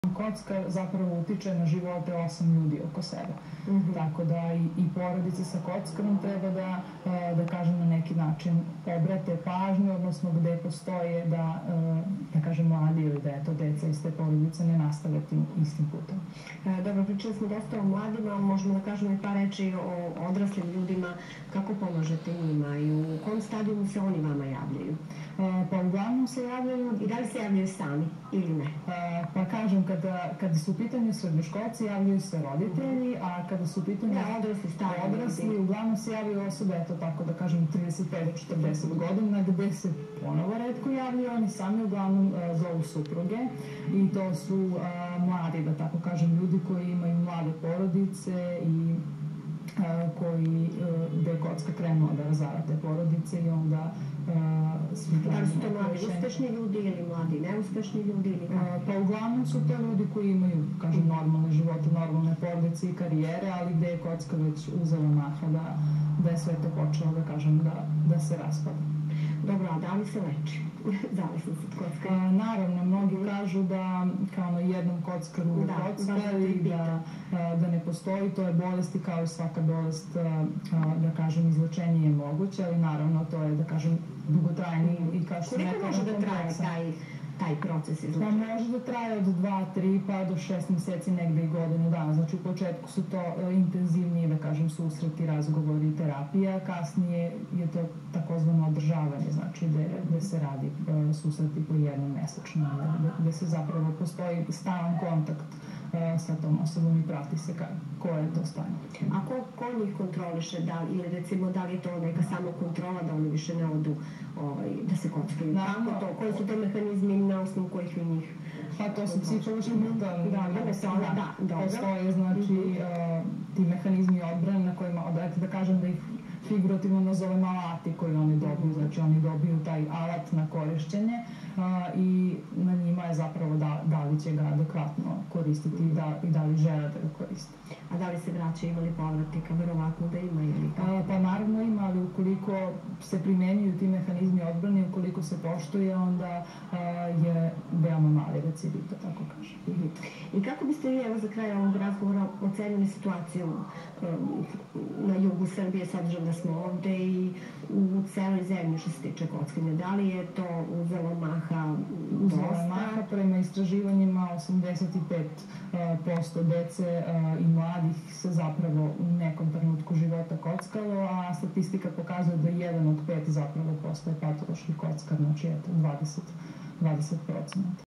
Kocka zapravo utiče na živote 8 ljudi oko sebe. Tako da i porodice sa kockarom treba da kažem na neki način obrate pažnju, odnosno gde postoje da kažem mladi ili da je to deca iz te porodice ne nastave tim istim putem. Dobro, pričali smo dosta o mladima, možemo da kažemo i par reči o odraslim ljudima. Kako pomažete njima i u kom stadijumu se oni vama javljaju? Pa uglavnom se javljaju... I da li se javljaju sami ili ne? Pa kažem, kada su u pitanju srednjoškolci, javljaju se roditelji, a kada su u pitanju odrasli, uglavnom se javljaju osobe, eto tako da kažem, 35 do 40 godina, gde se ponovo retko javljaju, oni sami uglavnom zovu supruge i to su mladi, da tako kažem, ljudi koji imaju mlade porodice i gde je kocka krenula da razara te porodice i onda da li su to mladi uspešni ljudi ili mladi neuspešni ljudi ili kako? Pa uglavnom su to ljudi koji imaju, kažem, normalne živote, normalne porodice i karijere, ali gde je kocka već uzela maha da je sve to počelo, da kažem, da se raspada. Dobro, a da li se leči zavisnost od kocka? Naravno, mnogi kažu da kao na jednom kockaru kocka i da ne postoji, to je bolest i kao i svaka bolest, da kažem, izlečenje je moguće, ali naravno to je, da kažem, dugotrajni i kao što koliko može da traje taj proces izlečenja? Pa može da traje od 2, 3 pa do 6 meseci, negde i godinu dana. Znači u početku su to intenzivniji, da kažem, susreti, razgovori i terapija, kasnije je to takozvano održavanje, znači gde se radi susreti po jednom mesečno, gde se zapravo postoji stalan kontakt sa tom osobom i prati se koje je to stanje. A ko njih kontroliše? Ili recimo da li je to neka samokontrola da oni više ne odu da se kockaju? Kako to? Koji su to mehanizmi na osnovu kojih vi njih? Pa to su psihološki mentalni. Postoje, znači, ti mehanizmi odbrane na kojima, da kažem da ih figurativno nazovem alati koji oni dobiju, znači oni dobiju taj alat na korišćenje i na njima je zapravo da li će ga adekvatno koristiti i da li žele da ga koriste. A da li se vraćaju, ima li povratnika? Verovatno da ima ili kako? Pa naravno ima, ali ukoliko se primenjuju ti mehanizmi odbrane, ukoliko se poštuje, onda je veoma mali recidiv, da tako kažem. I kako biste vi, evo za kraj ovog razgovora, ocenili situaciju na jugu Srbije, s obzirom da smo ovde i u celoj zemlji što se tiče kockanja? Da li je to uzelo maha dosta? Uzelo maha, prema istraživanjima 85% dece i mladih se zapravo u nekom trenutku života kockalo, a statistika pokazuje da 1 od 5 zapravo postaje patološki kockar, znači eto 20%.